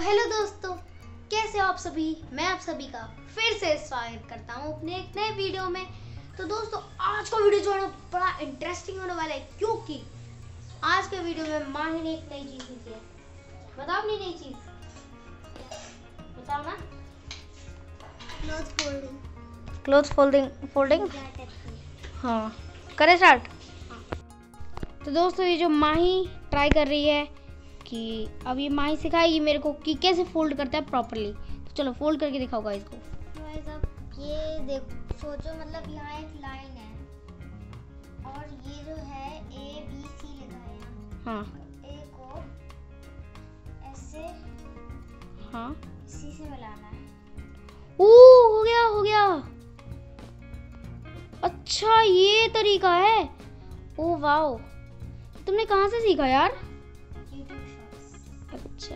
Hello दोस्तों, कैसे हो आप सभी। मैं आप सभी का फिर से स्वागत करता हूँ अपने एक नए वीडियो में। तो दोस्तों, आज का वीडियो जो है बड़ा इंटरेस्टिंग होने वाला है, क्योंकि आज के वीडियो में माही ने एक नई चीज सीखी है। बताओ अपनी नई चीज, बताओ ना। Cloth folding. हाँ, करें स्टार्ट। तो दोस्तों, ये जो माही ट्राई कर रही है कि अब ये माही सिखाएगी मेरे को कि कैसे फोल्ड करता है प्रॉपरली। तो चलो फोल्ड करके दिखाओ गाइस को। गाइस अब ये देखो, सोचो मतलब यहाँ एक लाइन है और ये जो है A B C लिखा है यहाँ। हाँ, A को ऐसे हाँ, C से मिलाना है। हो गया। अच्छा, ये तरीका है। ओ वाओ, तुमने कहाँ से सीखा यार। YouTube shorts. अच्छा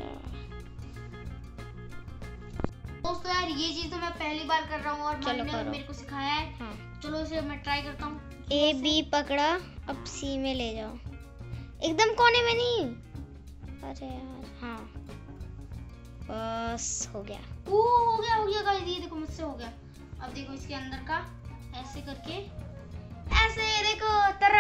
दोस्तों, यार ये चीज तो मैं पहली बार कर रहा हूँ और माही ने मेरे को सिखाया है। हाँ। चलो इसे मैं ट्राई करता हूँ। A B पकड़ा, अब C में ले जाओ, एकदम कोने में नहीं। अरे यार, हाँ बस हो गया। हो गया गाइस, ये देखो मुझसे हो गया। अब देखो इसके अंदर का ऐसे करके, ऐसे ये देखो टरा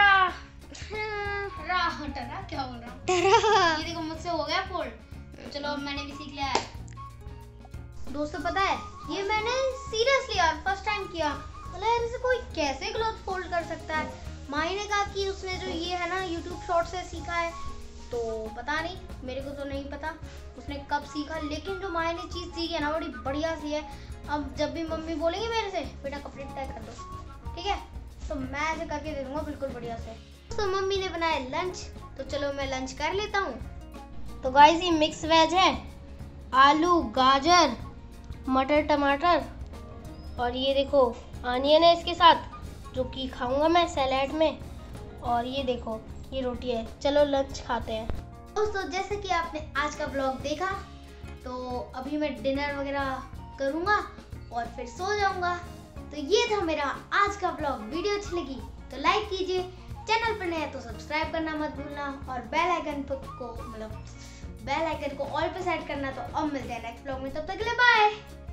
क्या बोल रहा हूँ। ये देखो मुझसे हो गया फोल्ड। चलो अब मैंने भी सीख लिया है। दोस्तों पता है, ये मैंने सीरियसली यार फर्स्ट टाइम किया। मतलब यार इसे कोई कैसे क्लॉथ फोल्ड कर सकता है। माही ने कहा कि उसने जो ये है ना YouTube शॉर्ट से सीखा है, तो पता नहीं, मेरे को तो नहीं पता उसने कब सीखा। लेकिन जो माही ने चीज़ सीखी है ना, बड़ी बढ़िया सी है। अब जब भी मम्मी बोलेंगे मेरे से बेटा कपड़े तय कर दो, ठीक है, तो मैं ऐसे करके दे दूंगा बिल्कुल बढ़िया से। तो मम्मी ने बनाया लंच, तो चलो मैं लंच कर लेता हूँ। तो गाइस, ये मिक्स वेज है, आलू, गाजर, मटर, टमाटर और ये देखो अनियन है इसके साथ, जो कि खाऊंगा मैं सैलेड में। और ये देखो ये रोटी है। चलो लंच खाते हैं। दोस्तों, जैसे कि आपने आज का ब्लॉग देखा, तो अभी मैं डिनर वगैरह करूँगा और फिर सो जाऊँगा। तो ये था मेरा आज का ब्लॉग। वीडियो अच्छी लगी तो लाइक कीजिए, चैनल पर नए हैं तो सब्सक्राइब करना मत भूलना और बेल आइकन को ऑल पे सेट करना। तो अब मिलते हैं नेक्स्ट ब्लॉग में, तब तक के लिए बाय।